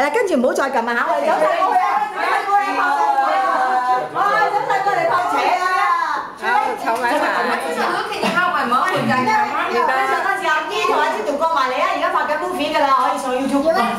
啦，跟住唔好再撳啊嚇，我哋走晒過去啊，走晒過嚟拍啊，走晒過嚟拍扯啊！ 湊埋一齊。 都見你敲埋冇，人家。 上一次阿姨同阿姐條過埋嚟啊，而家拍緊 movie 㗎啦，可以上 YouTube。